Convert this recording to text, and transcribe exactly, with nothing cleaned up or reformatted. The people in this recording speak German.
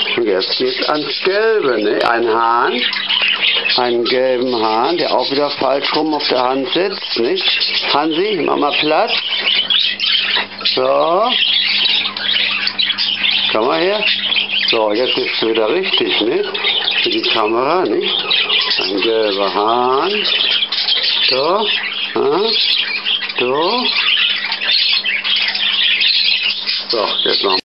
Und jetzt geht's ans Gelbe, ne? Ein Hahn, einen gelben Hahn, der auch wieder falsch rum auf der Hand sitzt, nicht? Hansi, mach mal Platz. So. Komm mal her. So, jetzt ist es wieder richtig, ne? Für die Kamera, nicht? Ein gelber Hahn. So. Ja. So. So, jetzt noch.